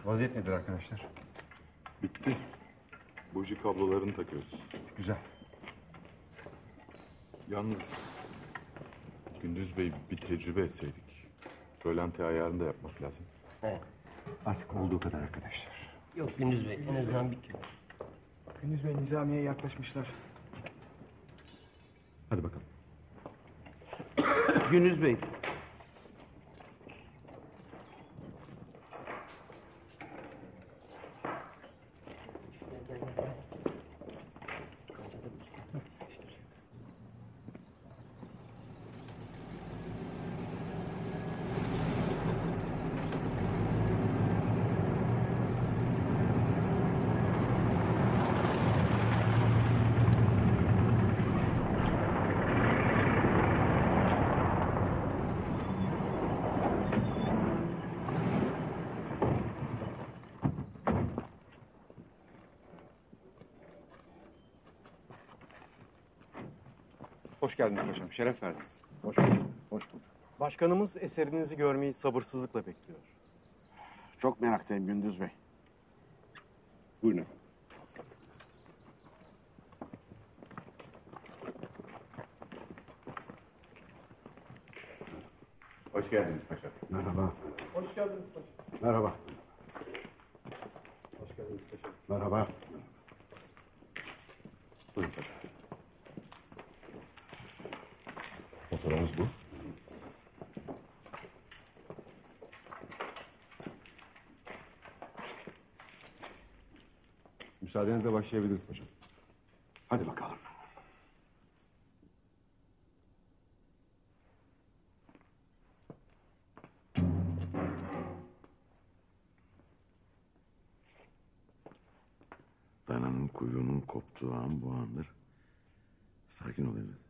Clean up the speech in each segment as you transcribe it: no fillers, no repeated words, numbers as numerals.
Vaziyet nedir arkadaşlar? Bitti. Buji kablolarını takıyoruz. Güzel. Yalnız Gündüz Bey bir tecrübe etseydik. Rölanti ayarını da yapmak lazım. He. Artık olduğu kadar arkadaşlar. Yok Gündüz Bey, en azından bir kilo. Gündüz Bey nizamiye yaklaşmışlar. Hadi bakalım. Gündüz Bey. Gel, gel, gel. Kancada bir üstüne sıkıştıracağız. Hoş geldiniz paşam. Şeref verdiniz. Hoş bulduk. Hoş bulduk. Başkanımız eserinizi görmeyi sabırsızlıkla bekliyor. Çok meraktayım Gündüz Bey. Buyurun efendim. Hoş geldiniz paşam. Merhaba. Hoş geldiniz paşam. Merhaba. Hoş geldiniz paşam. Merhaba. Buyurun paşam. Fotoğrafımız bu. Müsaadenizle başlayabiliriz paşam. Hadi bakalım. Dananın kuyruğunun koptuğu an bu andır. Sakin ol evlat.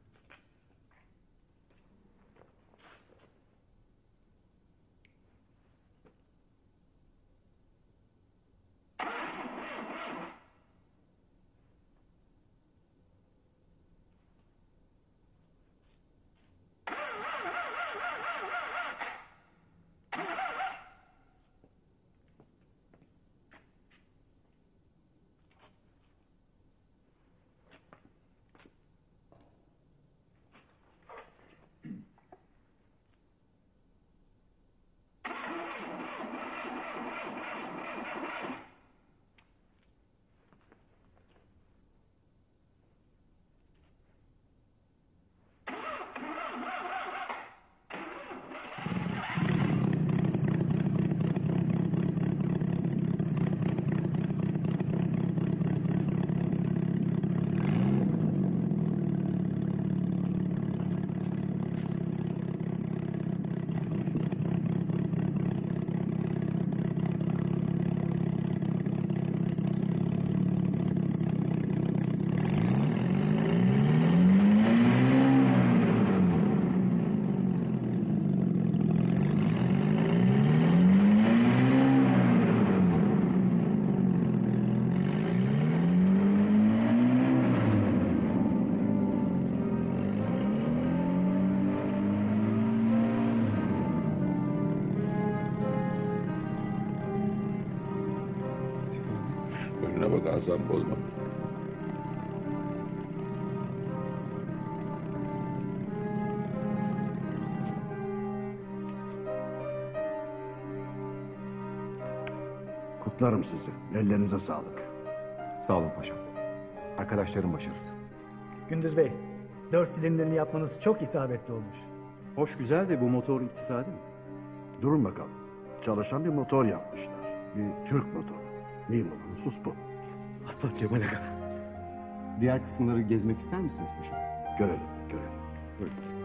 Önüne bak, asam bozma. Kutlarım sizi. Ellerinize sağlık. Sağ olun paşam. Arkadaşların başarısı. Gündüz Bey, 4 silindirini yapmanız çok isabetli olmuş. Hoş güzel de bu motor iktisadi mi? Durun bakalım. Çalışan bir motor yapmışlar. Bir Türk motoru. Mühim olanı sus bu. Aslan Cemal Aga. Diğer kısımları gezmek ister misiniz paşam? Görelim, görelim. Buyurun.